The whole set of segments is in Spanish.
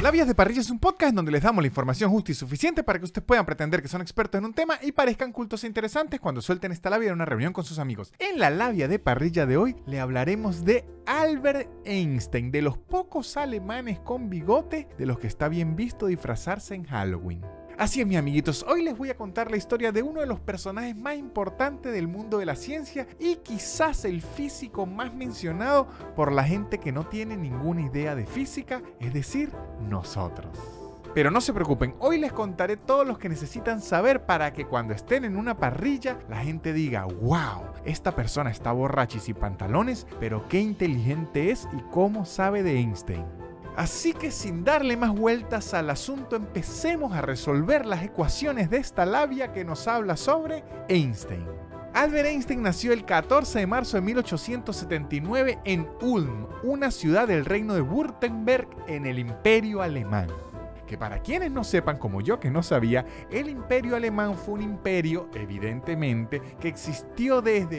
La Vías de Parrilla es un podcast en donde les damos la información justa y suficiente para que ustedes puedan pretender que son expertos en un tema y parezcan cultos e interesantes cuando suelten esta labia en una reunión con sus amigos. En la Labia de Parrilla de hoy le hablaremos de Albert Einstein, de los pocos alemanes con bigote de los que está bien visto disfrazarse en Halloween. Así es, mis amiguitos, hoy les voy a contar la historia de uno de los personajes más importantes del mundo de la ciencia y quizás el físico más mencionado por la gente que no tiene ninguna idea de física, es decir, nosotros. Pero no se preocupen, hoy les contaré todos los que necesitan saber para que cuando estén en una parrilla la gente diga ¡wow! Esta persona está borracha y sin pantalones, pero qué inteligente es y cómo sabe de Einstein. Así que sin darle más vueltas al asunto, empecemos a resolver las ecuaciones de esta labia que nos habla sobre Einstein. Albert Einstein nació el 14 de marzo de 1879 en Ulm, una ciudad del reino de Württemberg en el Imperio Alemán. Que para quienes no sepan, como yo que no sabía, el Imperio Alemán fue un imperio, evidentemente, que existió desde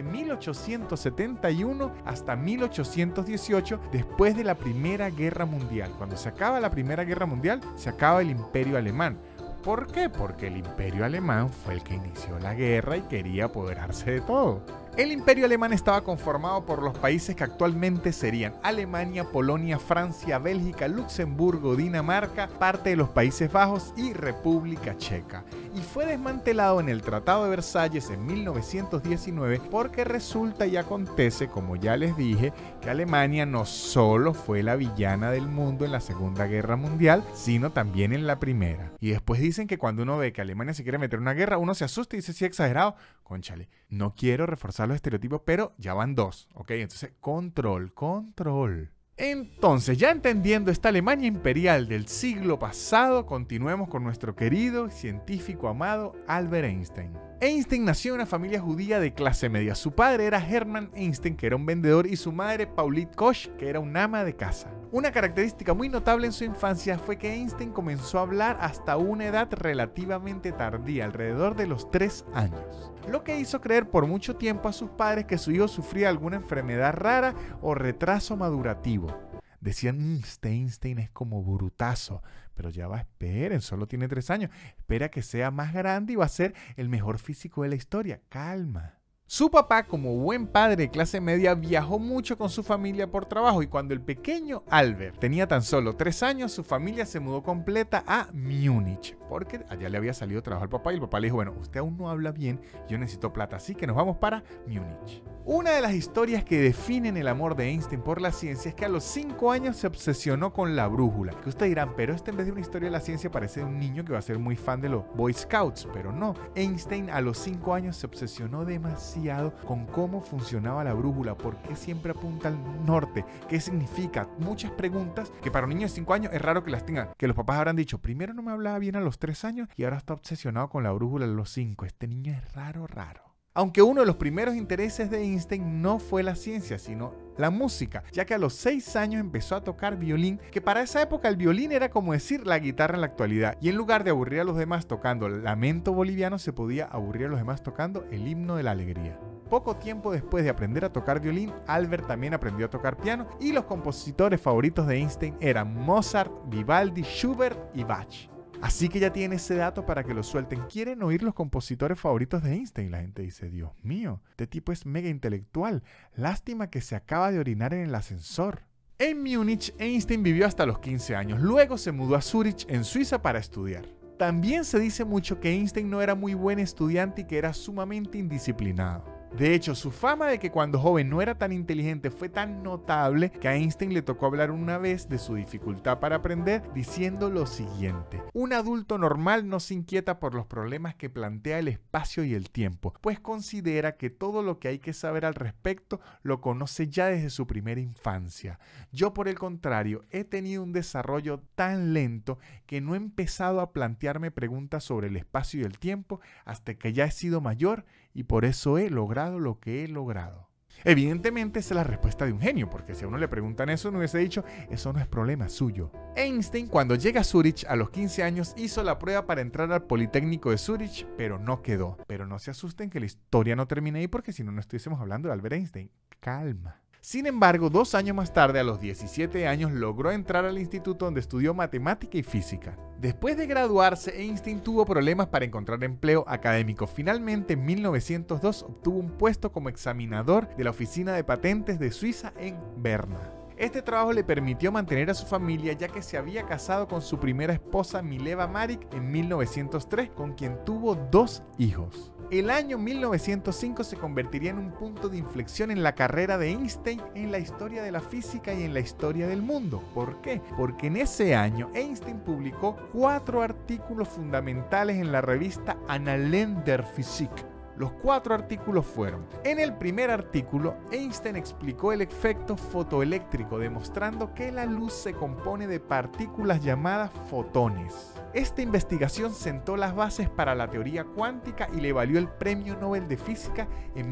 1871 hasta 1818, después de la Primera Guerra Mundial. Cuando se acaba la Primera Guerra Mundial, se acaba el Imperio Alemán. ¿Por qué? Porque el Imperio Alemán fue el que inició la guerra y quería apoderarse de todo. El Imperio Alemán estaba conformado por los países que actualmente serían Alemania, Polonia, Francia, Bélgica, Luxemburgo, Dinamarca, parte de los Países Bajos y República Checa. Y fue desmantelado en el Tratado de Versalles en 1919 porque resulta y acontece, como ya les dije, que Alemania no solo fue la villana del mundo en la Segunda Guerra Mundial, sino también en la Primera. Y después dicen que cuando uno ve que Alemania se quiere meter en una guerra, uno se asusta y dice, sí, exagerado. Cónchale, no quiero reforzar los estereotipos, pero ya van dos, ¿ok? Entonces, control. Entonces, ya entendiendo esta Alemania imperial del siglo pasado, continuemos con nuestro querido científico amado Albert Einstein. Einstein nació en una familia judía de clase media. Su padre era Hermann Einstein, que era un vendedor, y su madre Paulette Koch, que era una ama de casa. Una característica muy notable en su infancia fue que Einstein comenzó a hablar hasta una edad relativamente tardía, alrededor de los 3 años. Lo que hizo creer por mucho tiempo a sus padres que su hijo sufría alguna enfermedad rara o retraso madurativo. Decían, este Einstein es como brutazo, pero ya va, esperen, solo tiene 3 años. Espera que sea más grande y va a ser el mejor físico de la historia. Calma. Su papá, como buen padre de clase media, viajó mucho con su familia por trabajo y cuando el pequeño Albert tenía tan solo 3 años, su familia se mudó completa a Múnich, porque allá le había salido trabajo al papá y el papá le dijo, bueno, usted aún no habla bien, yo necesito plata, así que nos vamos para Múnich. Una de las historias que definen el amor de Einstein por la ciencia es que a los 5 años se obsesionó con la brújula. Que ustedes dirán, pero en vez de una historia de la ciencia parece de un niño que va a ser muy fan de los Boy Scouts, pero no. Einstein a los 5 años se obsesionó demasiado con cómo funcionaba la brújula, por qué siempre apunta al norte, qué significa, muchas preguntas que para un niño de 5 años es raro que las tenga, que los papás habrán dicho, primero no me hablaba bien a los 3 años y ahora está obsesionado con la brújula a los 5, este niño es raro. Aunque uno de los primeros intereses de Einstein no fue la ciencia, sino la música, ya que a los 6 años empezó a tocar violín, que para esa época el violín era como decir la guitarra en la actualidad, y en lugar de aburrir a los demás tocando el lamento boliviano, se podía aburrir a los demás tocando el himno de la alegría. Poco tiempo después de aprender a tocar violín, Albert también aprendió a tocar piano, y los compositores favoritos de Einstein eran Mozart, Vivaldi, Schubert y Bach. Así que ya tiene ese dato para que lo suelten. ¿Quieren oír los compositores favoritos de Einstein? La gente dice, Dios mío, este tipo es mega intelectual. Lástima que se acaba de orinar en el ascensor. En Múnich, Einstein vivió hasta los 15 años. Luego se mudó a Zúrich, en Suiza, para estudiar. También se dice mucho que Einstein no era muy buen estudiante y que era sumamente indisciplinado. De hecho, su fama de que cuando joven no era tan inteligente fue tan notable que a Einstein le tocó hablar una vez de su dificultad para aprender diciendo lo siguiente: un adulto normal no se inquieta por los problemas que plantea el espacio y el tiempo, pues considera que todo lo que hay que saber al respecto lo conoce ya desde su primera infancia. Yo, por el contrario, he tenido un desarrollo tan lento que no he empezado a plantearme preguntas sobre el espacio y el tiempo hasta que ya he sido mayor y por eso he logrado lo que he logrado. Evidentemente esa es la respuesta de un genio, porque si a uno le preguntan eso, no hubiese dicho, eso no es problema suyo. Einstein, cuando llega a Zúrich a los 15 años, hizo la prueba para entrar al Politécnico de Zúrich, pero no quedó. Pero no se asusten que la historia no termina ahí, porque si no, no estuviésemos hablando de Albert Einstein. Calma. Sin embargo, 2 años más tarde, a los 17 años, logró entrar al instituto donde estudió matemática y física. Después de graduarse, Einstein tuvo problemas para encontrar empleo académico. Finalmente, en 1902, obtuvo un puesto como examinador de la Oficina de Patentes de Suiza en Berna. Este trabajo le permitió mantener a su familia, ya que se había casado con su primera esposa Mileva Maric en 1903, con quien tuvo 2 hijos. El año 1905 se convertiría en un punto de inflexión en la carrera de Einstein, en la historia de la física y en la historia del mundo. ¿Por qué? Porque en ese año Einstein publicó 4 artículos fundamentales en la revista Annalen der Physik. Los 4 artículos fueron: en el primer artículo, Einstein explicó el efecto fotoeléctrico, demostrando que la luz se compone de partículas llamadas fotones. Esta investigación sentó las bases para la teoría cuántica y le valió el Premio Nobel de Física en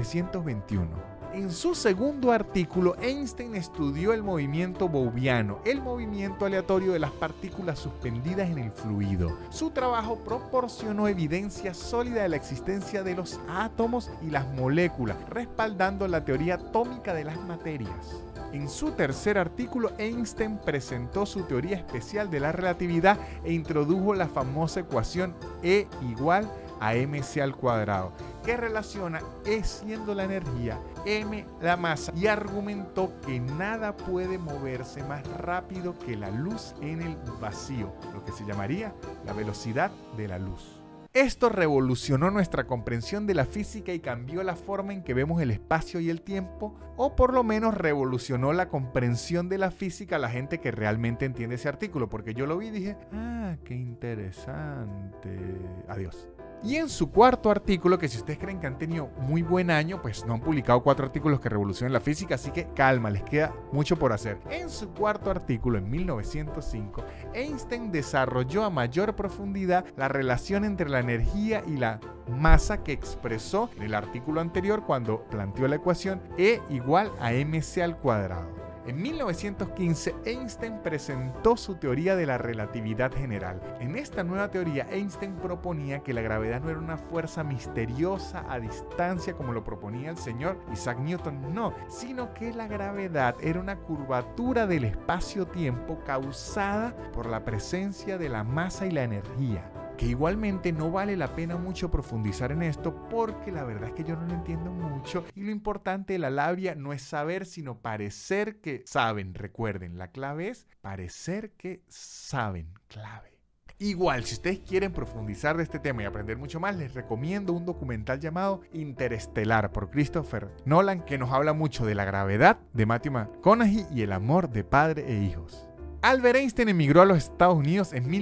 1921. En su segundo artículo, Einstein estudió el movimiento booleano, el movimiento aleatorio de las partículas suspendidas en el fluido. Su trabajo proporcionó evidencia sólida de la existencia de los átomos y las moléculas, respaldando la teoría atómica de las materias. En su tercer artículo, Einstein presentó su teoría especial de la relatividad e introdujo la famosa ecuación E igual a mc al cuadrado, que relaciona E siendo la energía, m la masa, y argumentó que nada puede moverse más rápido que la luz en el vacío, lo que se llamaría la velocidad de la luz. Esto revolucionó nuestra comprensión de la física y cambió la forma en que vemos el espacio y el tiempo, o por lo menos revolucionó la comprensión de la física a la gente que realmente entiende ese artículo, porque yo lo vi y dije, qué interesante. Adiós. Y en su cuarto artículo, que si ustedes creen que han tenido muy buen año, pues no han publicado 4 artículos que revolucionen la física, así que calma, les queda mucho por hacer. En su cuarto artículo, en 1905, Einstein desarrolló a mayor profundidad la relación entre la energía y la masa que expresó en el artículo anterior cuando planteó la ecuación E igual a mc al cuadrado. En 1915, Einstein presentó su teoría de la relatividad general. En esta nueva teoría, Einstein proponía que la gravedad no era una fuerza misteriosa a distancia como lo proponía el señor Isaac Newton, no, sino que la gravedad era una curvatura del espacio-tiempo causada por la presencia de la masa y la energía. Que igualmente no vale la pena mucho profundizar en esto porque la verdad es que yo no lo entiendo mucho y lo importante de la labia no es saber sino parecer que saben. Recuerden, la clave es parecer que saben, clave. Igual, si ustedes quieren profundizar de este tema y aprender mucho más, les recomiendo un documental llamado Interestelar por Christopher Nolan, que nos habla mucho de la gravedad de Matthew McConaughey y el amor de padre e hijos. Albert Einstein emigró a los Estados Unidos en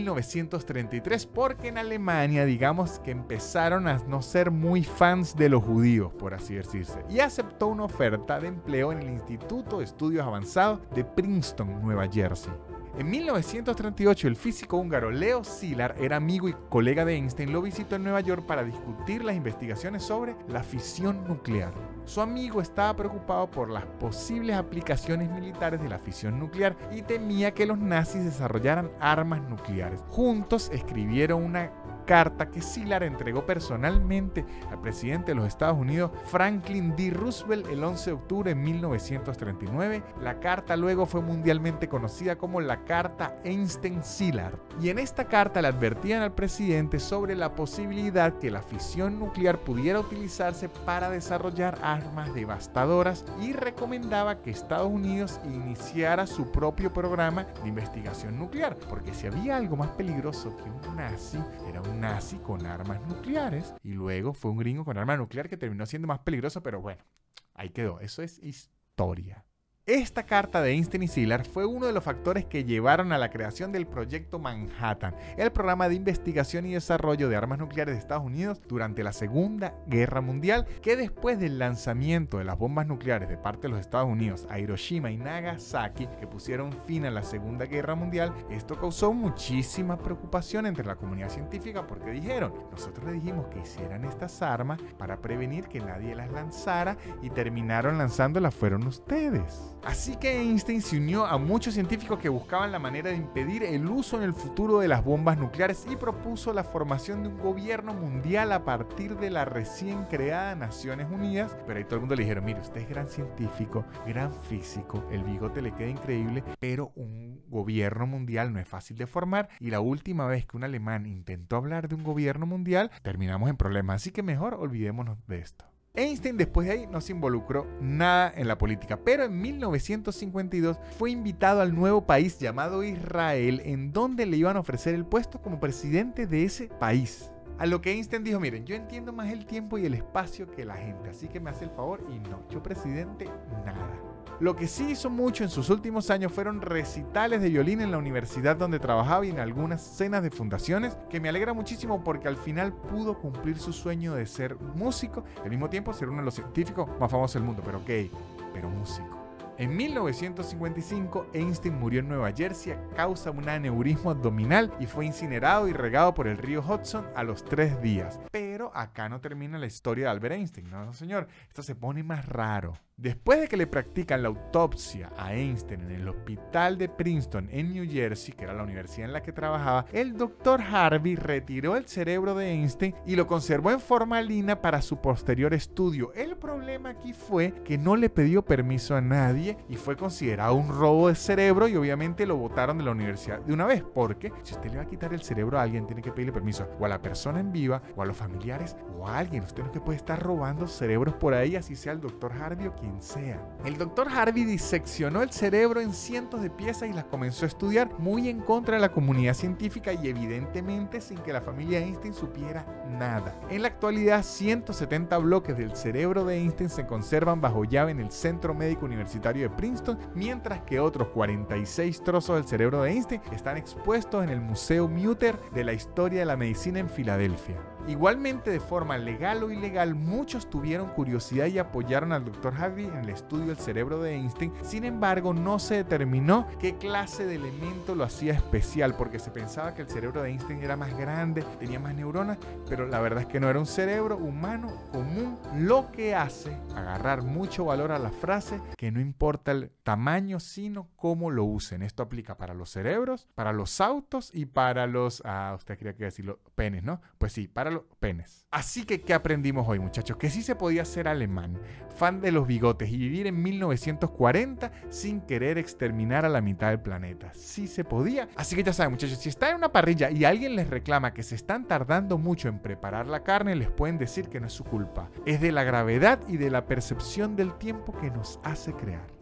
1933 porque en Alemania, digamos que empezaron a no ser muy fans de los judíos, por así decirse, y aceptó una oferta de empleo en el Instituto de Estudios Avanzados de Princeton, Nueva Jersey. En 1938, el físico húngaro Leo Szilard era amigo y colega de Einstein, lo visitó en Nueva York para discutir las investigaciones sobre la fisión nuclear. Su amigo estaba preocupado por las posibles aplicaciones militares de la fisión nuclear y temía que los nazis desarrollaran armas nucleares. Juntos escribieron una carta que Szilard entregó personalmente al presidente de los Estados Unidos, Franklin D. Roosevelt, el 11 de octubre de 1939. La carta luego fue mundialmente conocida como la Carta Einstein-Szilard. Y en esta carta le advertían al presidente sobre la posibilidad que la fisión nuclear pudiera utilizarse para desarrollar armas devastadoras y recomendaba que Estados Unidos iniciara su propio programa de investigación nuclear, porque si había algo más peligroso que un nazi, era un nazi con armas nucleares, y luego fue un gringo con arma nuclear que terminó siendo más peligroso, pero bueno, ahí quedó, eso es historia. Esta carta de Einstein y Szilard fue uno de los factores que llevaron a la creación del Proyecto Manhattan, el programa de investigación y desarrollo de armas nucleares de Estados Unidos durante la Segunda Guerra Mundial, que después del lanzamiento de las bombas nucleares de parte de los Estados Unidos a Hiroshima y Nagasaki, que pusieron fin a la Segunda Guerra Mundial, esto causó muchísima preocupación entre la comunidad científica porque dijeron, nosotros le dijimos que hicieran estas armas para prevenir que nadie las lanzara y terminaron lanzándolas fueron ustedes. Así que Einstein se unió a muchos científicos que buscaban la manera de impedir el uso en el futuro de las bombas nucleares y propuso la formación de un gobierno mundial a partir de la recién creada Naciones Unidas. Pero ahí todo el mundo le dijeron, mire, usted es gran científico, gran físico, el bigote le queda increíble, pero un gobierno mundial no es fácil de formar, y la última vez que un alemán intentó hablar de un gobierno mundial, terminamos en problemas, así que mejor olvidémonos de esto. Einstein después de ahí no se involucró nada en la política, pero en 1952 fue invitado al nuevo país llamado Israel, en donde le iban a ofrecer el puesto como presidente de ese país. A lo que Einstein dijo, miren, yo entiendo más el tiempo y el espacio que la gente, así que me hace el favor y no, yo presidente, nada. Lo que sí hizo mucho en sus últimos años fueron recitales de violín en la universidad donde trabajaba y en algunas cenas de fundaciones, que me alegra muchísimo porque al final pudo cumplir su sueño de ser músico y al mismo tiempo ser uno de los científicos más famosos del mundo, pero pero músico. En 1955, Einstein murió en Nueva Jersey a causa de un aneurisma abdominal y fue incinerado y regado por el río Hudson a los 3 días. Pero acá no termina la historia de Albert Einstein, no señor, esto se pone más raro. Después de que le practican la autopsia a Einstein en el hospital de Princeton en New Jersey, que era la universidad en la que trabajaba, el doctor Harvey retiró el cerebro de Einstein y lo conservó en formalina para su posterior estudio. El problema aquí fue que no le pidió permiso a nadie y fue considerado un robo de cerebro y obviamente lo botaron de la universidad de una vez, porque si usted le va a quitar el cerebro a alguien tiene que pedirle permiso o a la persona en viva o a los familiares o a alguien. Usted no es que puede estar robando cerebros por ahí, así sea el doctor Harvey o quien sea. El doctor Harvey diseccionó el cerebro en cientos de piezas y las comenzó a estudiar muy en contra de la comunidad científica y evidentemente sin que la familia Einstein supiera nada. En la actualidad, 170 bloques del cerebro de Einstein se conservan bajo llave en el Centro Médico Universitario de Princeton, mientras que otros 46 trozos del cerebro de Einstein están expuestos en el Museo Mutter de la Historia de la Medicina en Filadelfia. Igualmente, de forma legal o ilegal, muchos tuvieron curiosidad y apoyaron al Dr. Harvey en el estudio del cerebro de Einstein. Sin embargo, no se determinó qué clase de elemento lo hacía especial, porque se pensaba que el cerebro de Einstein era más grande, tenía más neuronas, pero la verdad es que no era un cerebro humano común, lo que hace agarrar mucho valor a la frase que no importa el tamaño, sino cómo lo usen. Esto aplica para los cerebros, para los autos y para los... usted quería que decir los penes, ¿no? Pues sí, para los penes. Así que, ¿qué aprendimos hoy, muchachos? Que sí se podía ser alemán, fan de los bigotes y vivir en 1940 sin querer exterminar a la mitad del planeta. Sí se podía. Así que ya saben, muchachos, si están en una parrilla y alguien les reclama que se están tardando mucho en preparar la carne, les pueden decir que no es su culpa. Es de la gravedad y de la percepción del tiempo que nos hace crear.